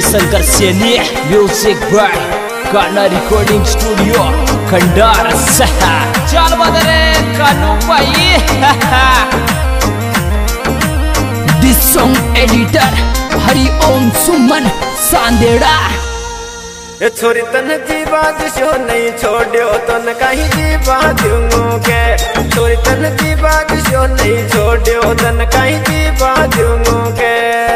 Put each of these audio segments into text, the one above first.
Shankar Saini music by Kanha recording studio Khandar सहा चल बदरे कानू भाई this song editor Hariom Suman Sandera. छोरी तन जीवा दिशो नहीं छोड़ो तन कहीं जीवा दूंगो के छोरी तन जीवा दिशो नहीं छोड़ो तन कहीं जीवा दूंगो के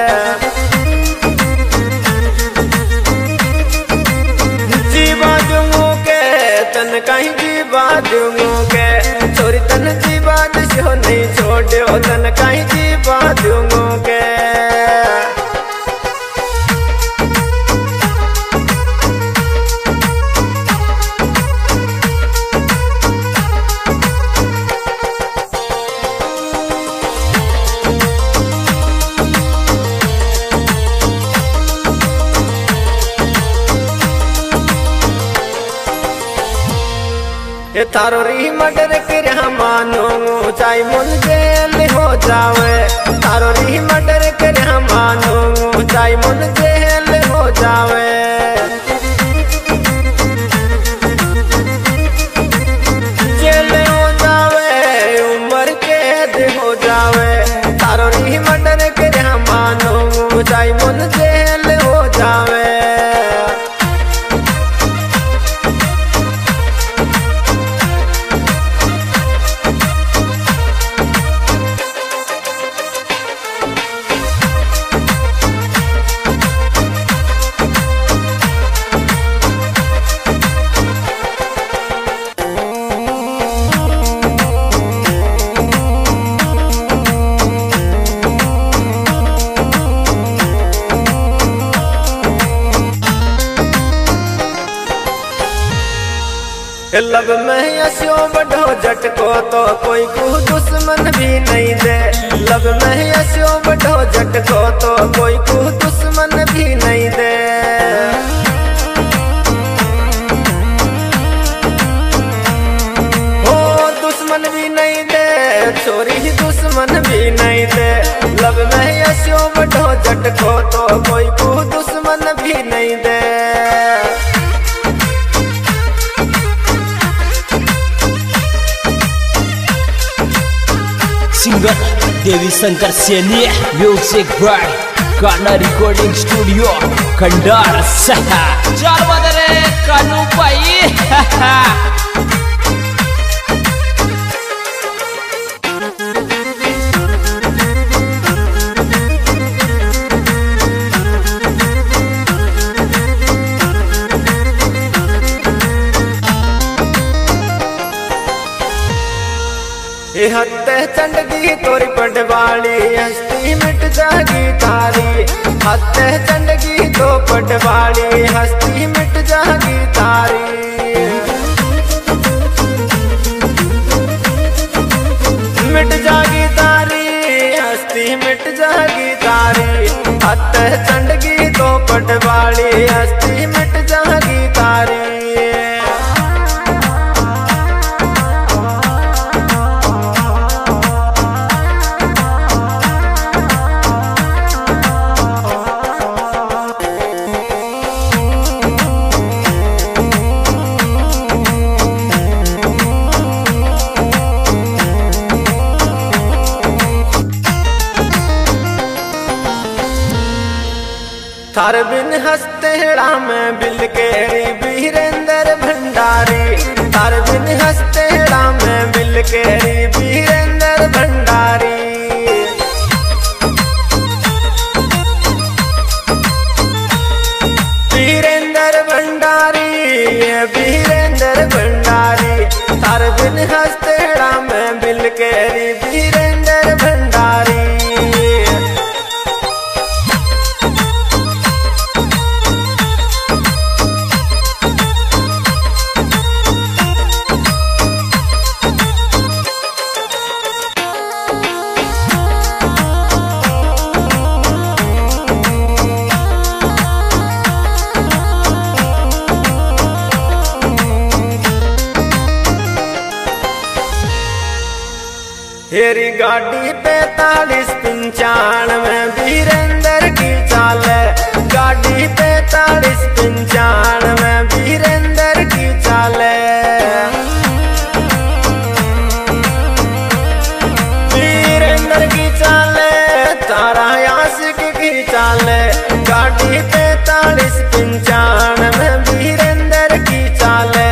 जीवा दूंगो के तन कहीं जीवा दूंगो के छोरी तन जीवा दिशो नहीं छोड़ो तन कहीं जीवा दूंगो के ये थारो री मर्डर कर मानो चाहे मुन जेल हो जावे थारो री मर्डर कर मानो चाहे मुन जेल हो जावे जेल हो जावे उम्र कैद हो जावे थारो री मर्डर कर मानो चाहे मुन जेल हो जावे। लब में यशो बढ़ो झटको तो कोई को दुश्मन भी नहीं दे लब में यशो बढ़ो झटको तो कोई को दुश्मन भी नहीं दे ओ दुश्मन भी नहीं दे छोरी दुश्मन भी नहीं दे लब में यशो बढ़ो झटको तो कोई को दुश्मन भी नहीं दे। Singer Devi Shankar Saini music by Kanha recording studio Khandar सहा चल बदरे कानू भाई हत्ते चंडगी तोरी पटवाली हस्ती मिट जागी तारी हत्ते चंडगी तो पटवाली हस्ती मिट जागी तारी मिट जागी तारी हस्ती मिट जागी तारी हत्ते चंडगी तो पटवाली हस्ती मिट जागी तारी। थार बिन हंसते राम बिल केरी वीरेंद्र भंडारी थार बिन हंसते राम बिल केरी वीरेंद्र भंडारी वीरेंद्र भंडारी वीरेंद्र भंडारी थार बिन हंसते राम बिल केरी वीरेंद्र भंडारी। हेरी गाड़ी 45-95 वीरेंद्र की चाल गाड़ी 45-95 में वीरेंद्र की चाले, वीरेंद्र की चाले तारा आशिक की चाले। गाड़ी 45-95 में वीरेंद्र की चाले।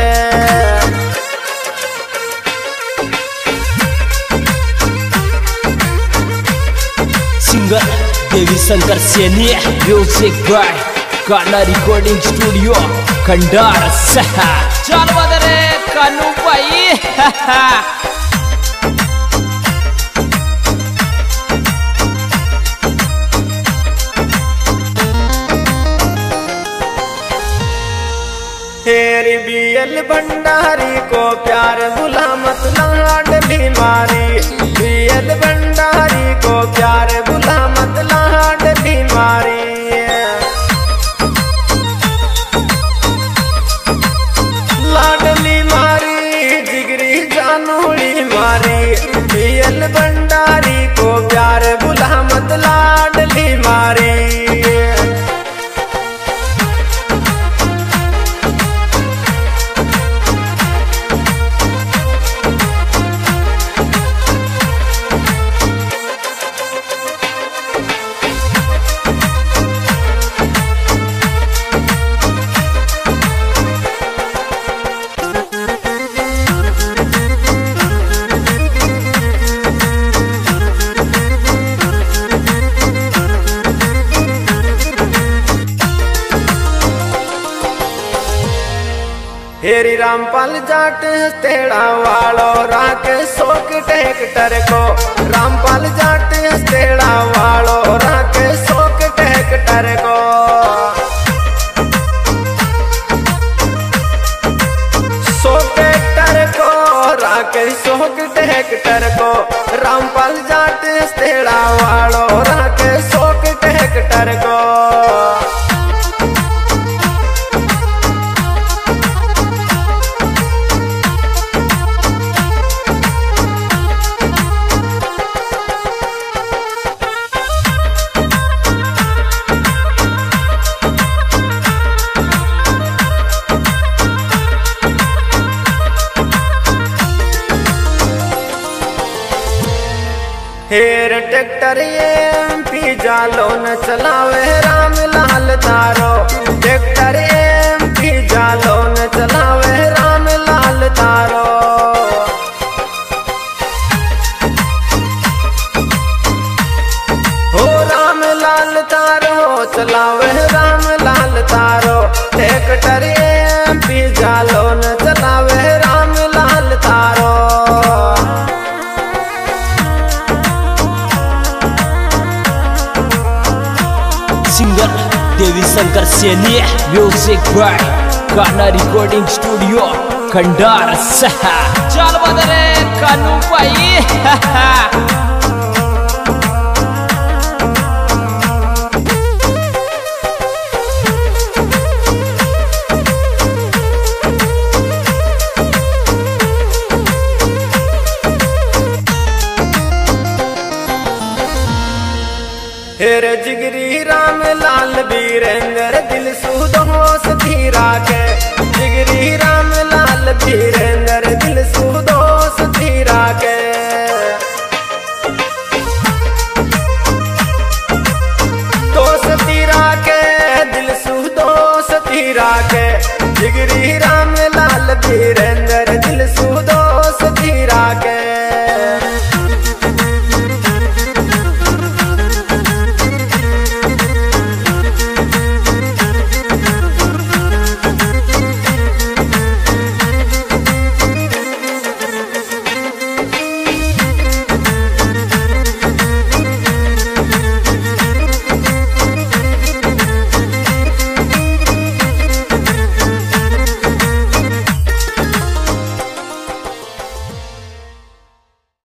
Singer Devi Shankar Saini, music by Kanha recording studio Khandar सहा। चल बदरे कानू भाई हेरी बीएल भंडारी को प्यार बुला मत लाडली मारी, बीएल भंडारी को प्यार बुला मत लाडली मारी। लाडली मारी जिगरी जानूली मारी, बीएल भंडारी को प्यार बुला मत लाडली मारी। हेरी रामपाल जाट हस्तेड़ा वालो राके सोक ट्रैक्टर को, रामपाल जाट हस्तेड़ा वालो राके सोक ट्रैक्टर को। सोक ट्रैक्टर को राके सोक ट्रैक्टर को, रामपाल जाट हस्तेड़ा वालो राके सोक ट्रैक्टर को। हेर ट्रैक्टर एमपी जालो न चलावे राम लाल तारो, ट्रैक्टर एमपी जालो न चलावे राम लाल तारो। हो राम लाल तारो चलावे राम लाल तारो, ट्रैक्टर एमपी जालो न चलावे राम लाल तारो। Singer Devi Shankar Saini, music by Kanha recording studio Khandar सहा। चल बदरे कानू भाई हेर जिगरी राम लाल वीरेंद्र दिल सुदोष धीरा के, जिगरी राम लाल वीरेंद्र दिल सुदोष धीरा के। दोष धीरा के दिल सुदोष धीरा के, जिगरी राम लाल वीरेंद्र